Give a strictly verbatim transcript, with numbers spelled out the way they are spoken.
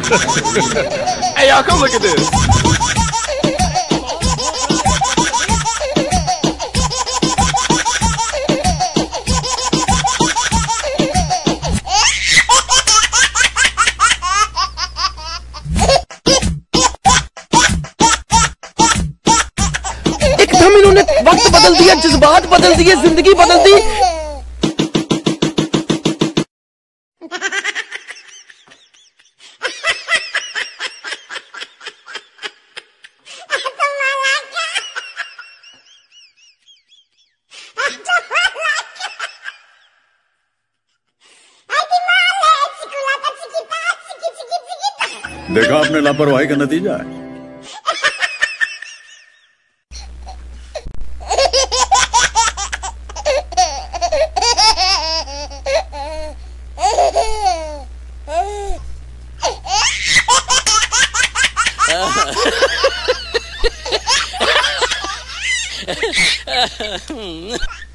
Hey y'all, come look at this. एकदम इन्होंने वक्त बदल दिया, जज्बात बदल दिए, जिंदगी बदल दी। देखा आपने लापरवाही का नतीजा है। Hmm.